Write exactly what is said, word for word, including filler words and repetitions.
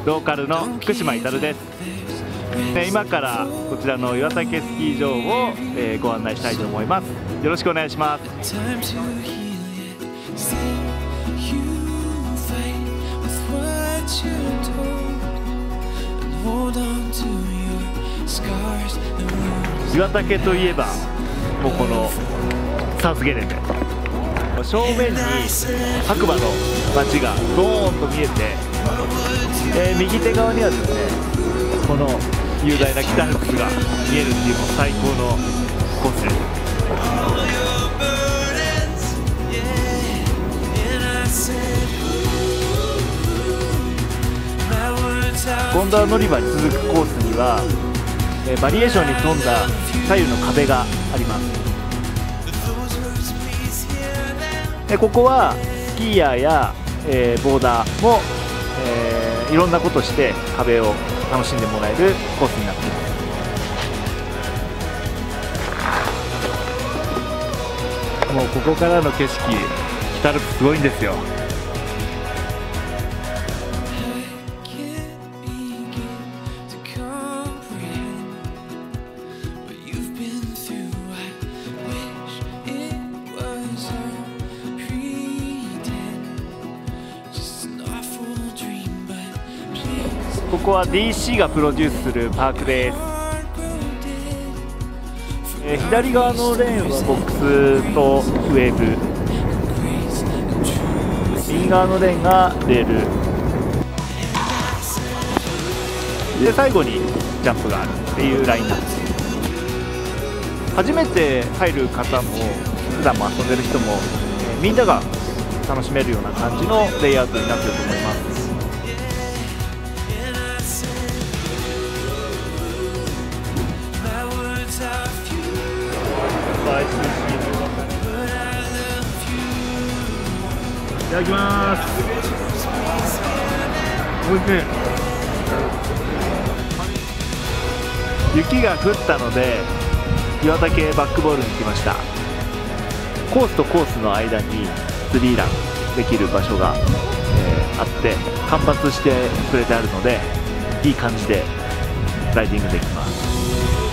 ローカルの福島至です。えー今からこちらの岩岳スキー場を、えーご案内したいと思います。よろしくお願いします。岩岳といえばもうこのサウスゲレンデ、正面に白馬の街がドーンと見えて、えー右手側にはですねこの雄大な北アルプスが見えるっていうもう最高のコースです。ゴンドラ乗り場に続くコースには、えーバリエーションに富んだ左右の壁があります。でここはスキーヤーや、えーボーダーも、えーいろんなことして壁を楽しんでもらえるコースになっています。もうここからの景色、北アルプスすごいんですよ。ここは ディーシー がプロデュースするパークです。えー左側のレーンはボックスとウェーブ、右側のレーンがレールで、最後にジャンプがあるっていうラインナップ。初めて入る方も普段も遊んでる人も、えーみんなが楽しめるような感じのレイアウトになっていると思います。いただきます。おいしい。雪が降ったので岩岳バックボールに来ました。コースとコースの間にスリーランできる場所が、えーあって間伐してくれてあるのでいい感じでライディングできます。